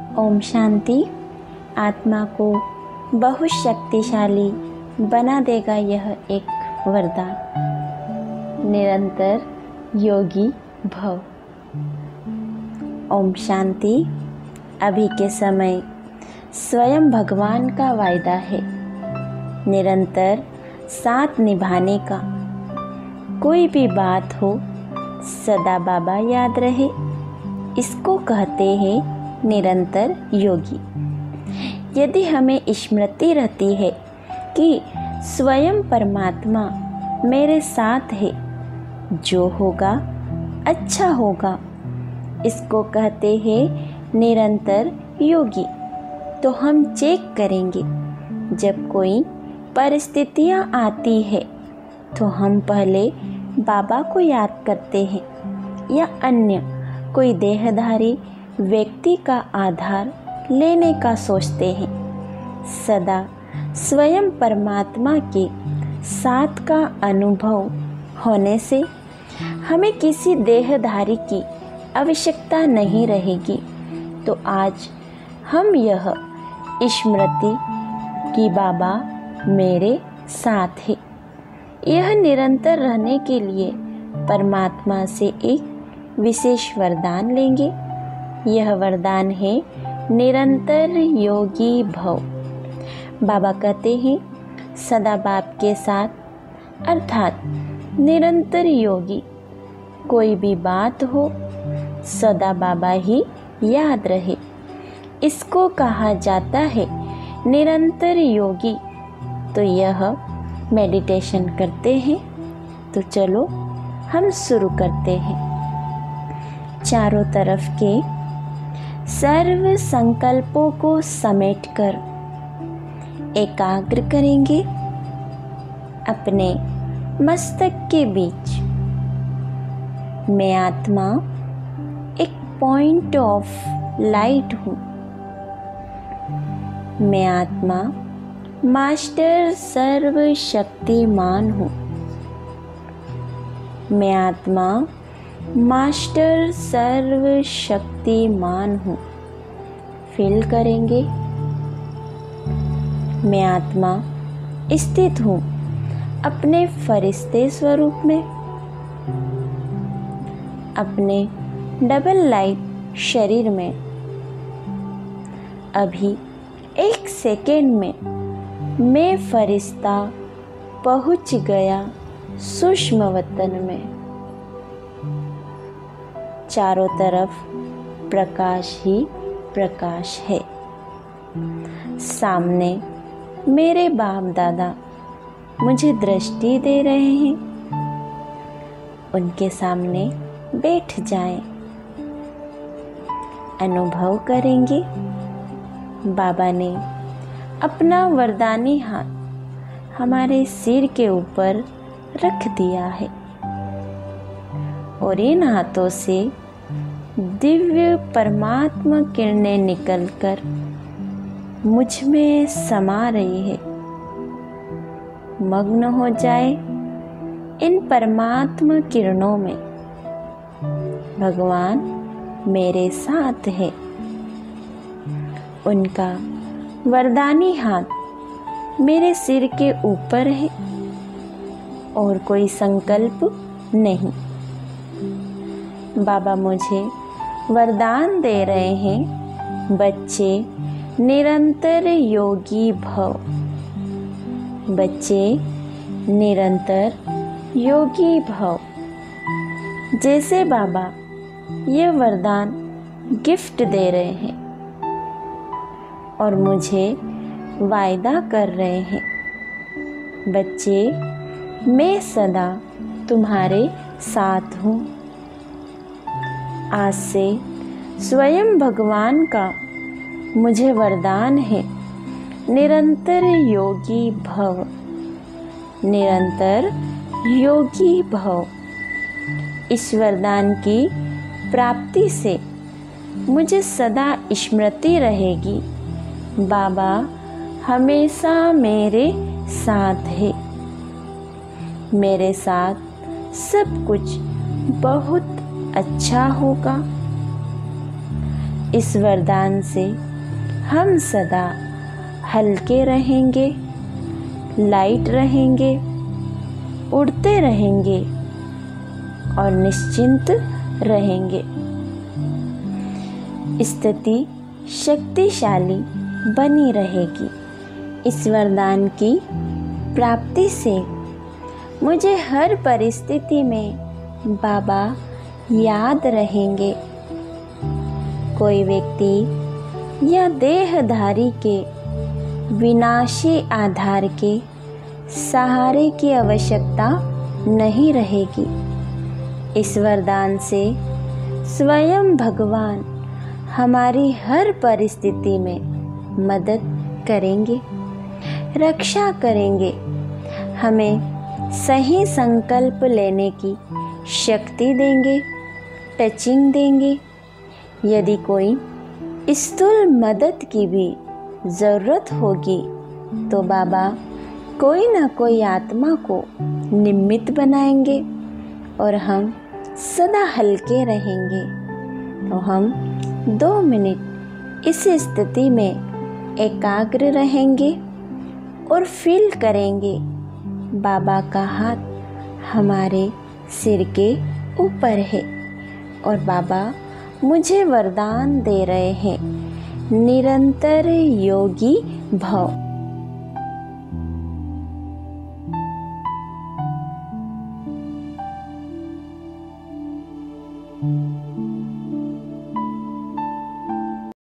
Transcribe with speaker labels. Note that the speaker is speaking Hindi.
Speaker 1: ओम शांति। आत्मा को बहुत शक्तिशाली बना देगा यह एक वरदान। निरंतर योगी भव। ओम शांति। अभी के समय स्वयं भगवान का वायदा है निरंतर साथ निभाने का। कोई भी बात हो सदा बाबा याद रहे, इसको कहते हैं निरंतर योगी। यदि हमें स्मृति रहती है कि स्वयं परमात्मा मेरे साथ है, जो होगा अच्छा होगा, इसको कहते हैं निरंतर योगी। तो हम चेक करेंगे, जब कोई परिस्थितियां आती है तो हम पहले बाबा को याद करते हैं या अन्य कोई देहधारी व्यक्ति का आधार लेने का सोचते हैं। सदा स्वयं परमात्मा के साथ का अनुभव होने से हमें किसी देहधारी की आवश्यकता नहीं रहेगी। तो आज हम यह स्मृति कि बाबा मेरे साथ है, यह निरंतर रहने के लिए परमात्मा से एक विशेष वरदान लेंगे। यह वरदान है निरंतर योगी भव। बाबा कहते हैं सदा बाप के साथ, अर्थात निरंतर योगी। कोई भी बात हो सदा बाबा ही याद रहे, इसको कहा जाता है निरंतर योगी। तो यह मेडिटेशन करते हैं। तो चलो हम शुरू करते हैं। चारों तरफ के सर्व संकल्पों को समेटकर एकाग्र करेंगे। अपने मस्तक के बीच मैं आत्मा एक पॉइंट ऑफ लाइट हूँ। मैं आत्मा मास्टर सर्वशक्तिमान हूँ। मैं आत्मा मास्टर सर्वशक्तिमान हूँ। फील करेंगे, मैं आत्मा स्थित हूँ अपने फरिश्ते स्वरूप में, अपने डबल लाइट शरीर में। अभी एक सेकेंड में मैं फरिश्ता पहुँच गया सूक्ष्म वतन में। चारों तरफ प्रकाश ही प्रकाश है। सामने मेरे बाप दादा मुझे दृष्टि दे रहे हैं। उनके सामने बैठ जाएं। अनुभव करेंगे बाबा ने अपना वरदानी हाथ हमारे सिर के ऊपर रख दिया है और इन हाथों से दिव्य परमात्मा किरणें निकलकर मुझ में समा रही है। मग्न हो जाए इन परमात्मा किरणों में। भगवान मेरे साथ है। उनका वरदानी हाथ मेरे सिर के ऊपर है और कोई संकल्प नहीं। बाबा मुझे वरदान दे रहे हैं, बच्चे निरंतर योगी भव। बच्चे निरंतर योगी भव। जैसे बाबा ये वरदान गिफ्ट दे रहे हैं और मुझे वायदा कर रहे हैं, बच्चे मैं सदा तुम्हारे साथ हूँ। आज से स्वयं भगवान का मुझे वरदान है निरंतर योगी भव। निरंतर योगी भव। इस वरदान की प्राप्ति से मुझे सदा स्मृति रहेगी, बाबा हमेशा मेरे साथ है। मेरे साथ सब कुछ बहुत अच्छा होगा। इस वरदान से हम सदा हल्के रहेंगे, लाइट रहेंगे, उड़ते रहेंगे और निश्चिंत रहेंगे। स्थिति शक्तिशाली बनी रहेगी। इस वरदान की प्राप्ति से मुझे हर परिस्थिति में बाबा याद रहेंगे। कोई व्यक्ति या देहधारी के विनाशी आधार के सहारे की आवश्यकता नहीं रहेगी। इस वरदान से स्वयं भगवान हमारी हर परिस्थिति में मदद करेंगे, रक्षा करेंगे, हमें सही संकल्प लेने की शक्ति देंगे, टचिंग देंगे। यदि कोई स्थूल मदद की भी ज़रूरत होगी तो बाबा कोई ना कोई आत्मा को निमित्त बनाएंगे और हम सदा हल्के रहेंगे। तो हम 2 मिनट इस स्थिति में एकाग्र रहेंगे और फील करेंगे बाबा का हाथ हमारे सिर के ऊपर है और बाबा मुझे वरदान दे रहे हैं, निरंतर योगी भव।